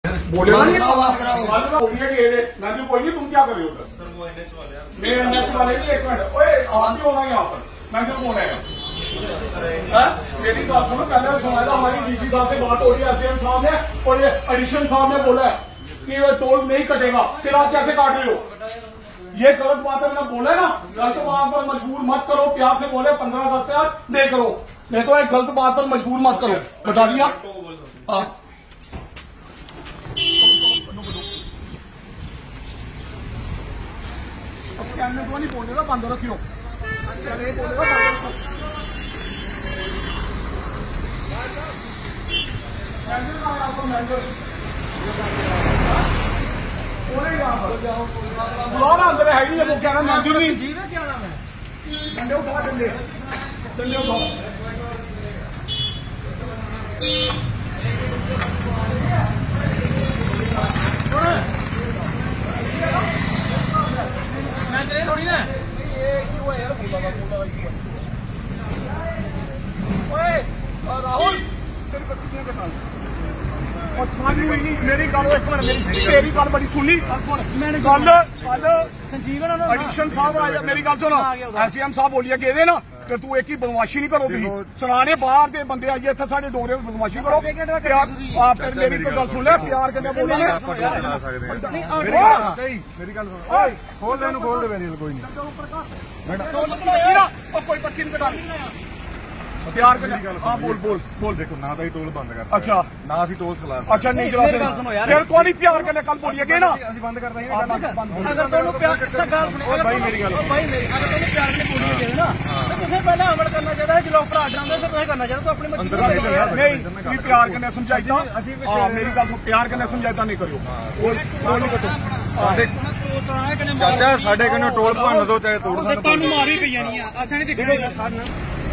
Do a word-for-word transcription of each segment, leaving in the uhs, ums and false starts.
बोलेगा नहीं मैं कोई नहीं, तुम क्या कर रहे हो उधर? मेरे एनएच वाले नहीं, एक मिनट ओए आप ही होना यहाँ पर, मैं क्यों कौन है? मेरी बात सुनो, पहले सुना था हमारी डीसी साहब से बात हो रही है, एसडीएम साहब ने और ये एडिशन साहब ने बोला है कि ये टोल नहीं कटेगा, फिर आप कैसे काट रहे हो? ये गलत बात है, मैंने बोला ना, गलत बात पर मजबूर मत करो। प्यार से बोले पंद्रह अगस्त से आज नहीं करो, नहीं तो एक गलत बात पर मजबूर मत करो। बता दिया हाँ। अब कैमरे को नहीं बोलेगा, बंद रखियो, बोलेगा बुलाना अंदर है नहीं, वो क्या नाम है? क्या नाम है? डंडे उठा, डंडे डंडे उठाओ। मैं तेरे थोड़ी ना राहुल तेरी बच्ची क्यों कटा और सारी हुई नहीं मेरी गल एक मिनट, मेरी तेरी गल बड़ी सुनी मैंने गल कल संजीव एडिशन साहब आया, मेरी गल सुनो, एसडीएम साहब बोलिए कि ना फिर तू एक ही बदमाशी नहीं करो, तुम सराने बाहर के बंदे आइए इतने साढ़े डोगरे बदमाशी करो। प्यार आप फिर मेरी कोई गल सुन ले, प्यार कन्नै बोलो मेरी गल खोल दे, खोल दे मेरी कोई नहीं, कोई पर्ची नहीं कटा प्यार कन्नै। हाँ बोल बोल बोल। देखो ना तो टोल बंद कर, अच्छा ना असी टोल चला, अच्छा नहीं चला फिर कोई प्यार कन्नै कल बोलिए ना असी बंद कर देंगे। अगर तुहानू प्यार से गल सुनो भाई, मेरी गल भाई मेरी अगर तुहानू प्यार कन्नै बोलिए ना तो तुसें पहले अमल करना चाहिए, जो लोग भरा डरांदे फिर तुसें करना चाहिए, तो अपनी मर्जी नहीं भी प्यार कन्नै समझाइदा। हां मेरी गल प्यार कन्नै समझाइदा नहीं करियो, बोल बोल नहीं कटो साडे चाचा साडे कन्नै टोल भन्न दो चाहे तोड़ दो, तुहानू मारी पई जानी आ असां नहीं दिखदे साडे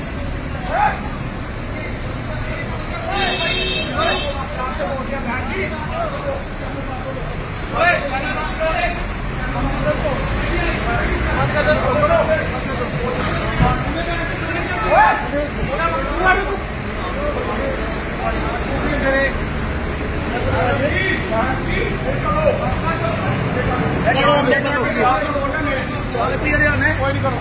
कोई नहीं करो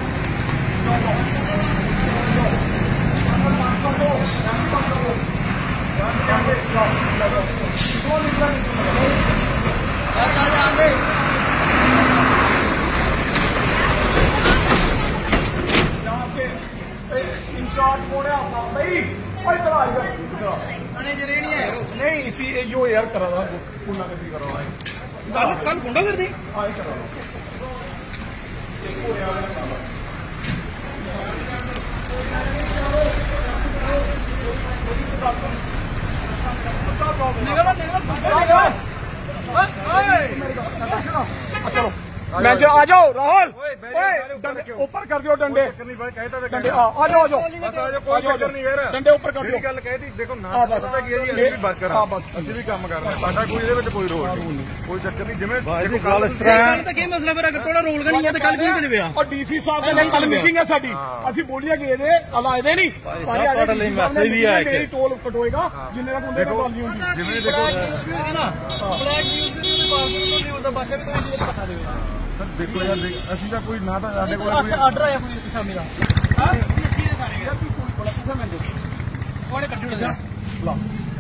इंचार्ज कौन है आपका भाई? नहीं इसी यो यार करा था गुंडागर्दी करा रहा है, कल गुंडागर्दी हाँ करा रहा चलो मैं आ जाओ राहुल ऊपर कर दियो डंडे, डंडे आ जाओ आ जाओ डंडे ऊपर कर दियो। गल कहती देखो ना पता की है जी बात कर हां बस ਅਸੀਂ ਵੀ ਕੰਮ ਕਰ ਰਹੇ ਸਾਡਾ ਕੋਈ ਇਹਦੇ ਵਿੱਚ ਕੋਈ ਰੋਲ ਨਹੀਂ, ਕੋਈ ਚੱਕਰ ਨਹੀਂ। ਜਿਵੇਂ ਦੇਖੋ ਗੱਲ ਇਸ ਤਰ੍ਹਾਂ ਤਾਂ ਕੀ ਮਸਲਾ ਫਿਰ ਅਗਰ ਥੋੜਾ ਰੋਲ ਨਹੀਂ ਹੈ ਤਾਂ ਕੱਲ ਕਿਉਂ ਨਹੀਂ ਪਿਆ? ਔਰ ਡੀਸੀ ਸਾਹਿਬ ਦੇ ਨਾਲ ਕੱਲ ਮੀਟਿੰਗ ਹੈ ਸਾਡੀ, ਅਸੀਂ ਬੋਲੀਏ ਗਏ ਨੇ ਕੱਲ ਆਏ ਦੇ ਨਹੀਂ ਸਾਰੇ ਆ ਗਏ, ਮੈਸੇਜ ਵੀ ਆਇਆ ਕਿ ਟੋਲ ਕਟੋਏਗਾ ਜਿੰਨੇ ਦਾ ਬੰਦੇ ਦਾ ਗੱਲ ਨਹੀਂ ਹੁੰਦੀ। ਜਿਵੇਂ ਦੇਖੋ ਨਾ ਬਲੈਕ ਨਿਊਜ਼ ਦੀ ਨਿਊਜ਼ ਦਾ ਬੱਚਾ ਵੀ ਤੁਹਾਨੂੰ ਪਤਾ ਦੇਵੇ। देखो यार असि का कोई ना था साडे कोल कोई आर्डर आया कोई सामने का हां अस्सी दे सारे यार कोई बोला तुसा मैं दे कोड़े कट्टी उड़ जा ला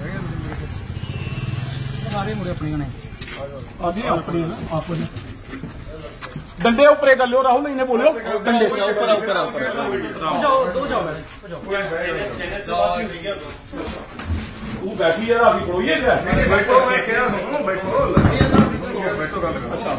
सारे मुड़े अपने ने अभी अपने ना आपने डंडे ऊपर कर लियो राहुल इन्हें बोलियो डंडे ऊपर ऊपर ऊपर जाओ दो जाओ तू बैठी यार अभी पढ़ोइए क्या बैठो मैं कह रहा हूं बैठो बैठो गल अच्छा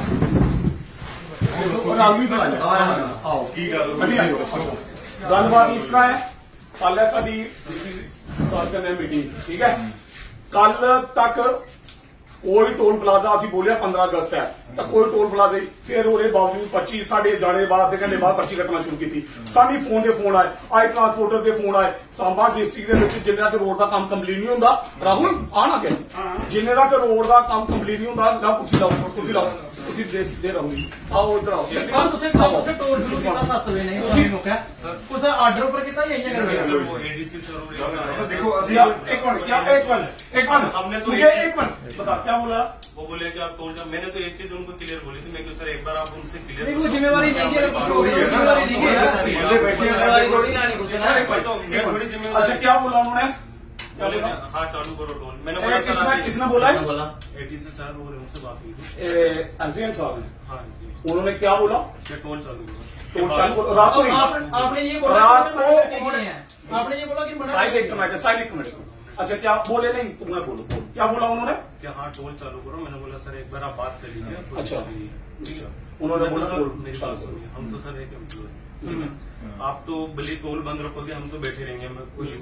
गलबात इस तरह है, कल है साडी मीटिंग ठीक है, कल तक कोई टोल प्लाजा असी बोलिया पंद्रह अगस्त है तो कोई टोल प्लाजा फिर ओदे बावजूद पर्ची साढ़े जाने बाद घंटे बाद पर्ची कटना शुरू की थी। सानी फोन के फोन आए आई ट्रांसपोर्टर के फोन आए सांबा डिस्ट्रिक्ट जिन्ने तक रोड का काम कंप्लीट नहीं होता राहुल आना क्या जिन्ने तक रोड का काम कंप्लीट नहीं होता ना कुर्सी लाओ कुर्सी लाओ ਤੁਸੀਂ ਦੇ ਦੇ ਰਹੋਗੇ ਆਓ ਇਧਰ ਆਓ ਕੱਲ ਤੁਸੀਂ ਕੱਲ ਤੁਸੀਂ ਟੋਰ ਸ਼ੁਰੂ ਕੀਤਾ ਸੱਤ ਵਜੇ ਨਹੀਂ ਤੁਸੀਂ ਮੁੱਕਿਆ ਉਸ ਆਰਡਰ ਉੱਪਰ ਕੀਤਾ ਜਾਂ ਇੰਜ ਕਰਕੇ वो एडीसी सर देखो असली एक मिनट क्या एक मिनट एक मिनट हमने तो मुझे एक मिनट बता क्या बोला वो बोले कि आप टोल, मैंने तो एक चीज उनको क्लियर बोली थी, मैं कि सर एक बार आप उनसे क्लियर नहीं, वो जिम्मेवारी नहीं है, कुछ हो गया जिम्मेवारी नहीं है, बैठे जिम्मेवारी थोड़ी ना नहीं थोड़ी जिम्मेवारी। अच्छा क्या बोला उन्होंने हाँ चालू करो टोल, मैंने बोला किसने किसने बोला बोला एडीसी साहब और उनसे बात हुई थी एसडीएम साहब ने हाँ जी, उन्होंने क्या बोला कि टोल चालू करो टोल चालू करो रात को आपने ये बोला रात को आपने ये बोला कि साइड एक मिनट साइड एक मिनट अच्छा क्या बोले नहीं तुमने बोलो बोलो क्या बोला उन्होंने कि हाँ टोल चालू करो, मैंने बोला सर एक बार आप बात कर लीजिए। अच्छा ठीक है, उन्होंने बोला सर मेरी बात सुनिए, हम तो सर एक एम्प्लॉय, आप तो भले टोल बंद रखोगे हम तो बैठे रहेंगे, हमें कोई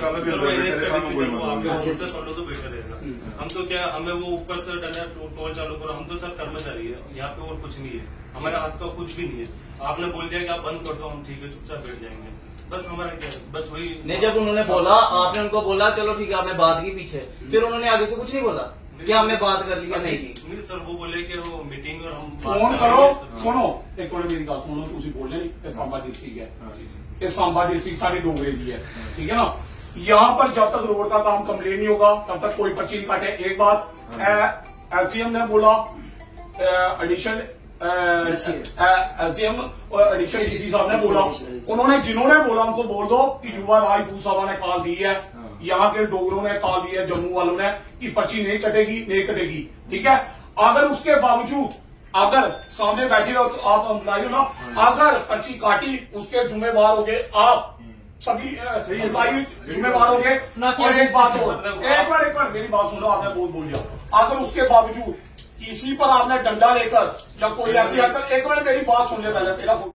उनसे कर लो तो बेटर रहेगा। हम तो क्या हमें वो ऊपर से डर टोल चालू करो, हम तो सर कर्मचारी है यहाँ पे और कुछ नहीं है, हमारे हाथ का कुछ भी नहीं है। आपने बोल दिया कि आप बंद कर दो, हम ठीक है चुपचाप बैठ जाएंगे, बस हमारा क्या है, बस वही नहीं। जब उन्होंने बोला आपने उनको बोला चलो ठीक है आपने बात की पीछे, फिर उन्होंने आगे से कुछ नहीं बोला कि हमने बात कर ली या नहीं की? नहीं सर वो बोले कि वो मीटिंग और हम फोन करो सुनो एक मिनट मेरी गल सुनो तुम बोले नहीं ये सांबा डिस्ट्रिक्ट है, ये सांबा डिस्ट्रिक्ट सारी डोगरे की है ठीक है ना। यहाँ पर जब तक रोड का काम कम्प्लीट नहीं होगा तब तक कोई पर्ची नहीं काटे। एक बात एसडीएम ने बोला एडिशन एसडीएम और एडिशनल डीसी साहब ने बोला, उन्होंने जिन्होंने बोला उनको बोल दो कि युवा राजपूत साहब ने कॉल दी है, यहाँ के डोगरों ने कॉल दी है, जम्मू वालों ने कि पर्ची नहीं कटेगी नहीं कटेगी ठीक है। अगर उसके बावजूद अगर सामने बैठे हो तो आप एम्प्लॉय ना, अगर पर्ची काटी उसके जिम्मेवार हो गए आप सभी एम्प्लॉय जिम्मेवार हो गए। और एक बात हो एक बार एक बार मेरी बात सुनो, आपने बहुत बोल दिया, अगर उसके बावजूद किसी पर आपने डंडा लेकर या कोई ऐसी हरकत, एक मिनट मेरी बात सुन ले पहले तेरा